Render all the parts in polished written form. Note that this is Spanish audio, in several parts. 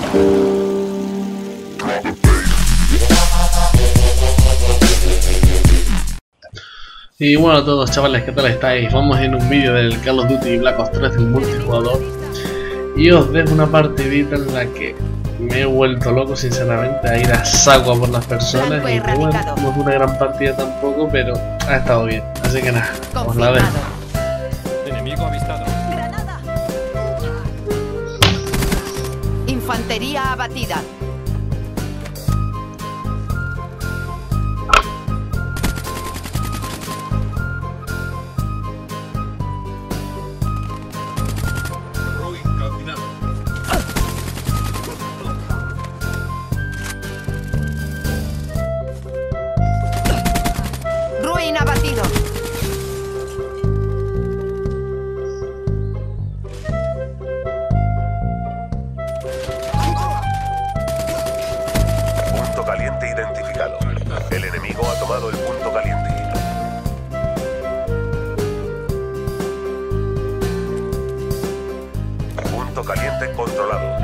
Y bueno a todos chavales, ¿qué tal estáis? Vamos en un vídeo del Call of Duty Black Ops 3 en multijugador. Y os dejo una partidita en la que me he vuelto loco sinceramente a ir a saco por las personas. Y bueno, no es una gran partida tampoco, pero ha estado bien. Así que nada, os la dejo. Enemigo avistado. Granada. Infantería abatida. Ruin abatido. Punto caliente identificado. El enemigo ha tomado el punto caliente. Punto caliente controlado.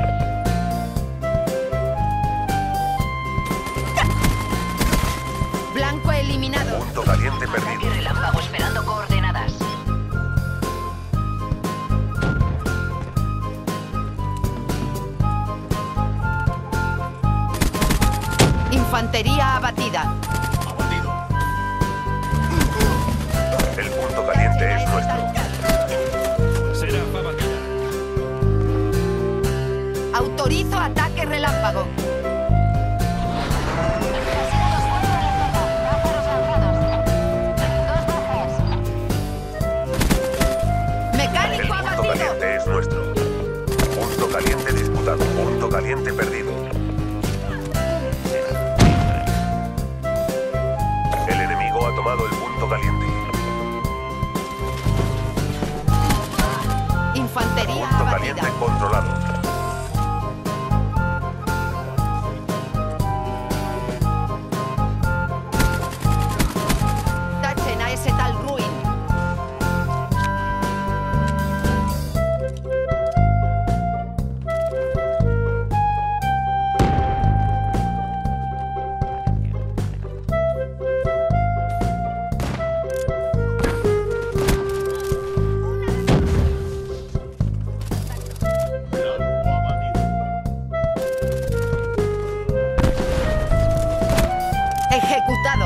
Blanco eliminado. Punto caliente perdido. Ataque relámpago esperando coordenadas. Infantería abatida. El punto caliente es nuestro. Será abatida. Autorizo ataque relámpago. El Mecánico punto abatido. caliente es nuestro. Punto caliente disputado. Punto caliente perdido. El enemigo ha tomado el punto caliente. Infantería Punto abatida. caliente controlado. Tachen a ese tal Ruin. Ejecutado.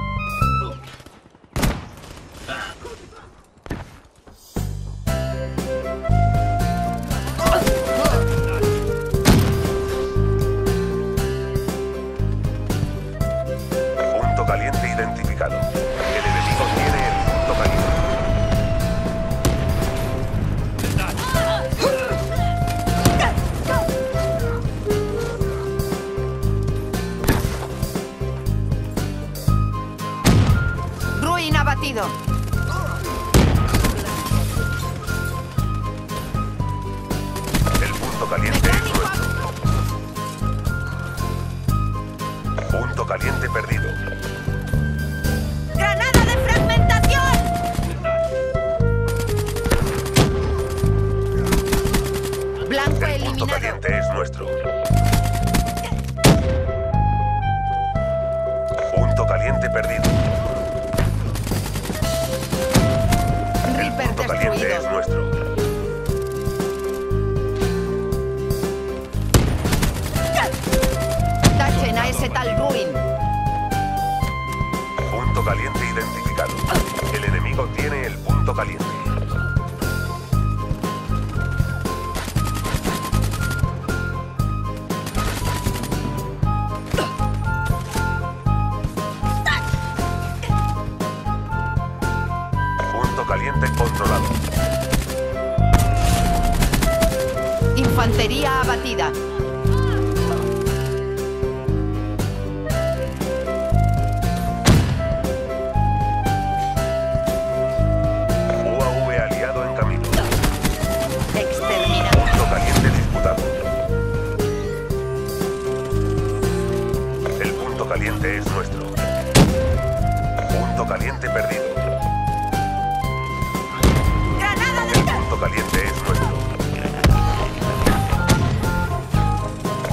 Punto caliente identificado. El enemigo tiene el punto caliente. Ruin abatido. El punto caliente es nuestro. Punto caliente perdido. ¡Granada de fragmentación! Blanco El punto eliminado. caliente es nuestro. Punto caliente perdido. El Reaper punto caliente es destruido. nuestro. Tachen a ese tal Ruin. Punto caliente identificado. El enemigo tiene el punto caliente. Punto caliente controlado. Infantería abatida. UAV aliado en camino. Exterminado. Punto caliente disputado. El punto caliente es nuestro. Punto caliente perdido. ¡Granada de Punto caliente es nuestro.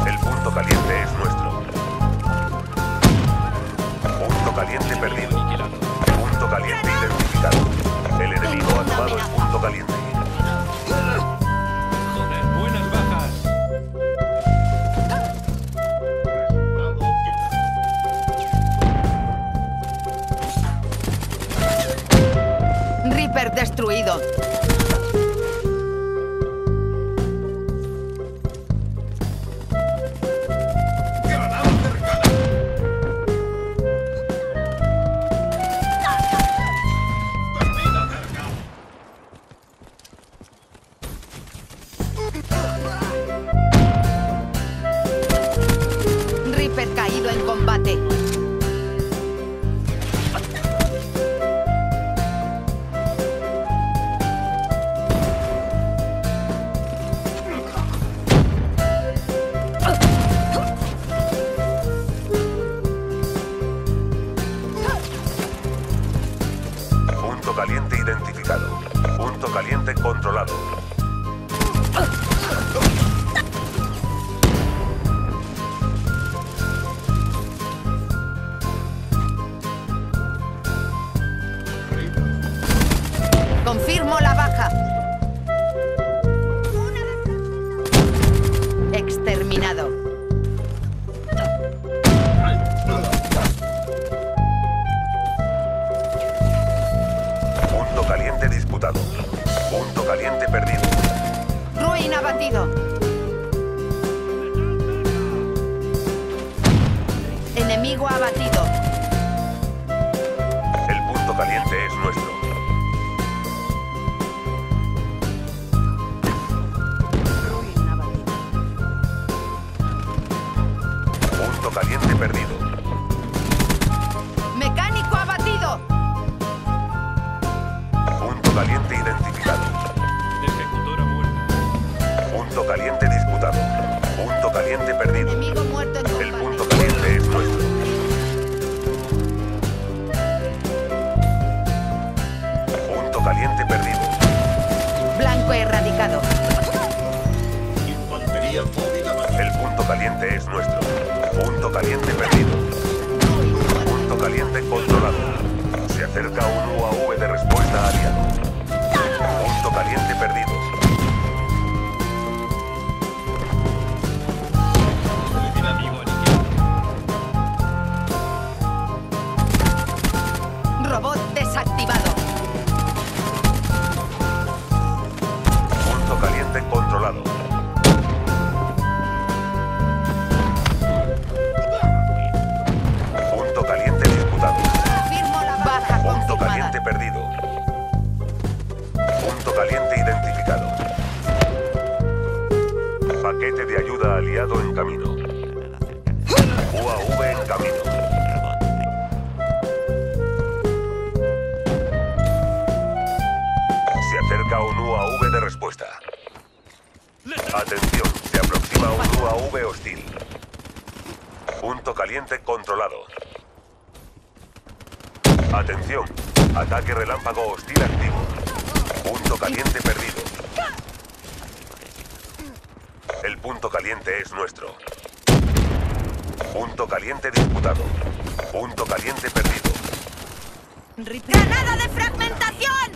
controlado. Confirmo la baja. Exterminado. Punto caliente disputado. Punto caliente perdido. Ruin abatido. Enemigo abatido. El punto caliente es nuestro. Ruin abatido. Punto caliente perdido. Mecánico abatido. Punto caliente identificado. Ejecutora muerta. Punto caliente disputado. Punto caliente perdido. Enemigo muerto en El combate. punto caliente es nuestro. Punto caliente perdido. Blanco erradicado. El punto caliente es nuestro. Punto caliente perdido. Ruin muerto. Punto caliente controlado. Se acerca un UAV de respuesta aliado. Punto caliente perdido. Enemigo aniquilado. Robot desactivado. Punto caliente controlado. Punto caliente disputado. Confirmo la baja Punto confirmada. caliente perdido. Punto caliente identificado. Paquete de ayuda aliado en camino. UAV en camino. Se acerca un UAV de respuesta. Atención, se aproxima un UAV hostil. Punto caliente controlado. Atención, ataque relámpago hostil activo. Punto caliente perdido. El punto caliente es nuestro. Punto caliente disputado. Punto caliente perdido. ¡Granada de fragmentación!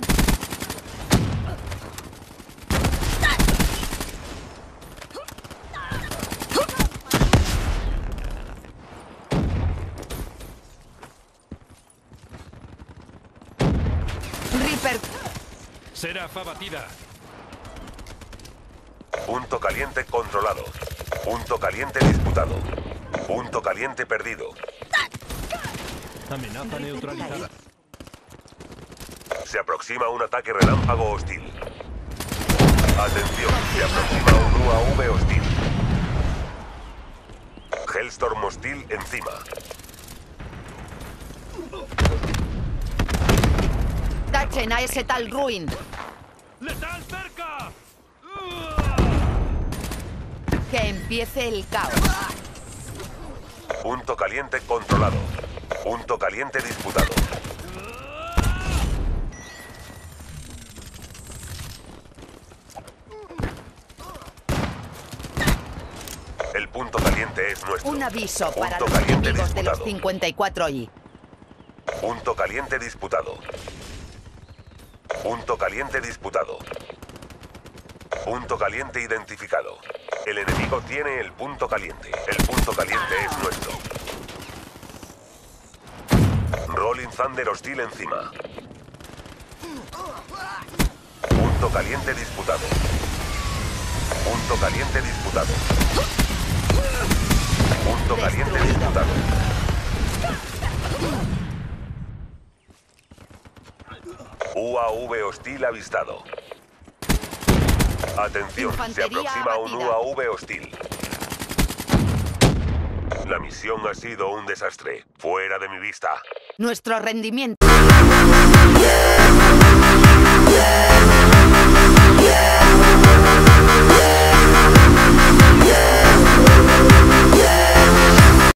Reaper. Seraph abatida. Punto caliente controlado. Punto caliente disputado. Punto caliente perdido. Amenaza neutralizada. Se aproxima un ataque relámpago hostil. Atención, se aproxima un UAV hostil. Hellstorm hostil encima. Tachen a ese tal Ruin. ¡Letal cerca! Que empiece el caos. Punto caliente controlado. Punto caliente disputado. El punto caliente es nuestro. Un aviso para Punto los caliente enemigos de los disputado. 54i. Punto caliente disputado. Punto caliente disputado. Punto caliente identificado. El enemigo tiene el punto caliente. El punto caliente es nuestro. Rolling Thunder hostil encima. Punto caliente disputado. Punto caliente disputado. Punto caliente Destruido. disputado. UAV hostil avistado. Atención, se Infantería aproxima un abatida. UAV hostil. La misión ha sido un desastre. Fuera de mi vista. Nuestro rendimiento.